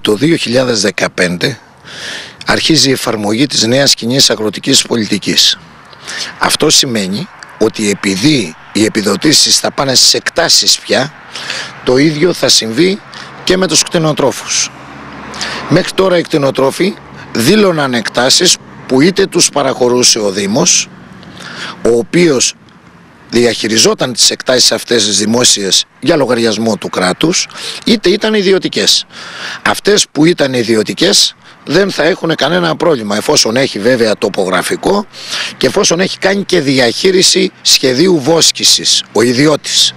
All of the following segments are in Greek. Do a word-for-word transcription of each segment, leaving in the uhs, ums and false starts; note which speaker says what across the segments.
Speaker 1: το δύο χιλιάδες δεκαπέντε αρχίζει η εφαρμογή της νέας κοινής αγροτικής πολιτικής. Αυτό σημαίνει ότι επειδή οι επιδοτήσεις θα πάνε στις εκτάσεις πια, το ίδιο θα συμβεί και με τους κτηνοτρόφους. Μέχρι τώρα οι κτηνοτρόφοι δήλωναν εκτάσεις που είτε τους παραχωρούσε ο Δήμος, ο οποίος διαχειριζόταν τις εκτάσεις αυτές τις δημόσιες για λογαριασμό του κράτους, είτε ήταν ιδιωτικές. Αυτές που ήταν ιδιωτικές δεν θα έχουν κανένα πρόβλημα, εφόσον έχει βέβαια τοπογραφικό και εφόσον έχει κάνει και διαχείριση σχεδίου βόσκησης ο ιδιώτης.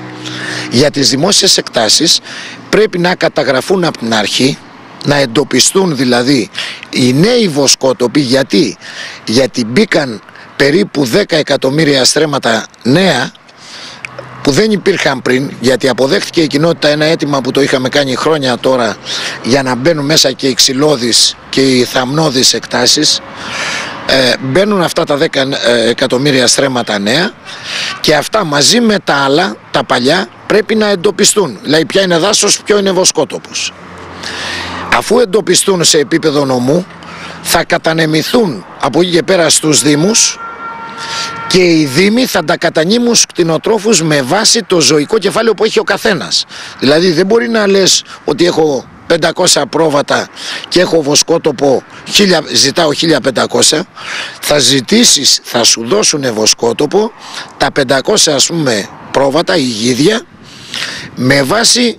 Speaker 1: Για τις δημόσιες εκτάσεις πρέπει να καταγραφούν από την αρχή, να εντοπιστούν δηλαδή οι νέοι βοσκότοποι. Γιατί, γιατί μπήκαν περίπου δέκα εκατομμύρια στρέμματα νέα που δεν υπήρχαν πριν, γιατί αποδέχτηκε η κοινότητα ένα αίτημα που το είχαμε κάνει χρόνια τώρα για να μπαίνουν μέσα και οι ξυλώδεις και οι θαμνώδεις εκτάσεις. Ε, μπαίνουν αυτά τα δέκα εκατομμύρια στρέμματα νέα και αυτά μαζί με τα άλλα, τα παλιά, πρέπει να εντοπιστούν. Δηλαδή ποια είναι δάσος, ποιο είναι βοσκότοπος. Αφού εντοπιστούν σε επίπεδο νομού, θα κατανεμηθούν από εκεί και πέρα στους Δήμους και οι Δήμοι θα τα κατανείμουν στους κτηνοτρόφους με βάση το ζωικό κεφάλαιο που έχει ο καθένας. Δηλαδή δεν μπορεί να λες ότι έχω πεντακόσια πρόβατα και έχω βοσκότοπο, ζητάω χίλια πεντακόσια, θα ζητήσεις, θα σου δώσουν βοσκότοπο τα πεντακόσια ας πούμε πρόβατα ή γίδια με βάση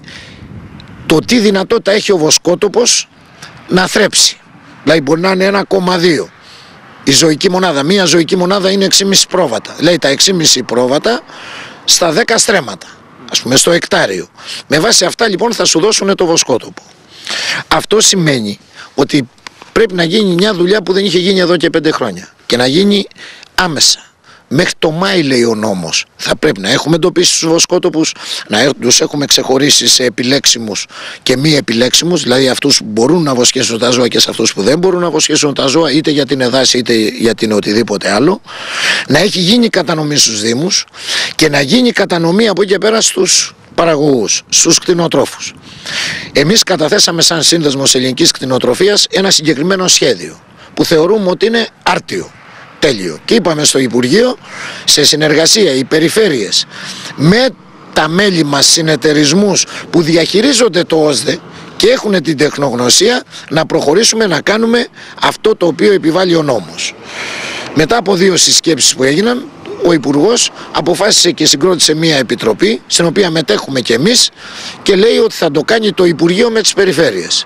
Speaker 1: το τι δυνατότητα έχει ο βοσκότοπος να θρέψει. Δηλαδή μπορεί να είναι ένα κόμμα δύο η ζωική μονάδα. Μία ζωική μονάδα είναι έξι κόμμα πέντε πρόβατα. Λέει τα έξι κόμμα πέντε πρόβατα στα δέκα στρέμματα, ας πούμε στο εκτάριο. Με βάση αυτά λοιπόν θα σου δώσουν το βοσκότοπο. Αυτό σημαίνει ότι πρέπει να γίνει μια δουλειά που δεν είχε γίνει εδώ και πέντε χρόνια και να γίνει άμεσα. Μέχρι το Μάη, λέει ο νόμος, θα πρέπει να έχουμε εντοπίσει τους βοσκότοπους, να τους έχουμε ξεχωρίσει σε επιλέξιμους και μη επιλέξιμους, δηλαδή αυτούς που μπορούν να βοσκήσουν τα ζώα και σε αυτούς που δεν μπορούν να βοσκήσουν τα ζώα, είτε για την εδάση είτε για την οτιδήποτε άλλο. Να έχει γίνει κατανομή στους Δήμους και να γίνει κατανομή από εκεί και πέρα στους παραγωγούς, στους κτηνοτρόφους. Εμείς καταθέσαμε σαν Σύνδεσμος Ελληνικής Κτηνοτροφίας ένα συγκεκριμένο σχέδιο που θεωρούμε ότι είναι άρτιο. Τέλειο. Και είπαμε στο Υπουργείο, σε συνεργασία οι περιφέρειες με τα μέλη μας συνεταιρισμούς που διαχειρίζονται το ΟΣΔΕ και έχουν την τεχνογνωσία, να προχωρήσουμε να κάνουμε αυτό το οποίο επιβάλλει ο νόμος. Μετά από δύο συσκέψεις που έγιναν, ο Υπουργός αποφάσισε και συγκρότησε μια επιτροπή, στην οποία μετέχουμε και εμείς, και λέει ότι θα το κάνει το Υπουργείο με τις περιφέρειες.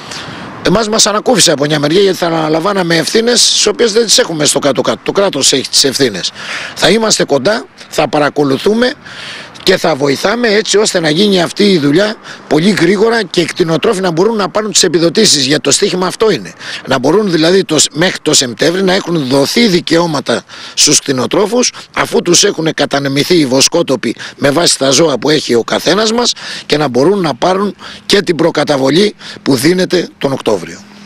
Speaker 1: Εμάς μας ανακούφισε από μια μεριά, γιατί θα αναλαμβάναμε ευθύνες τις οποίες δεν τις έχουμε στο κάτω-κάτω. Το κράτος έχει τις ευθύνες. Θα είμαστε κοντά, θα παρακολουθούμε και θα βοηθάμε έτσι ώστε να γίνει αυτή η δουλειά πολύ γρήγορα και οι κτηνοτρόφοι να μπορούν να πάρουν τις επιδοτήσεις. Για το στίχημα αυτό είναι. Να μπορούν δηλαδή το, μέχρι το Σεπτέμβρη να έχουν δοθεί δικαιώματα στους κτηνοτρόφους, αφού τους έχουν κατανεμηθεί οι βοσκότοποι με βάση τα ζώα που έχει ο καθένας μας, και να μπορούν να πάρουν και την προκαταβολή που δίνεται τον Οκτώβριο.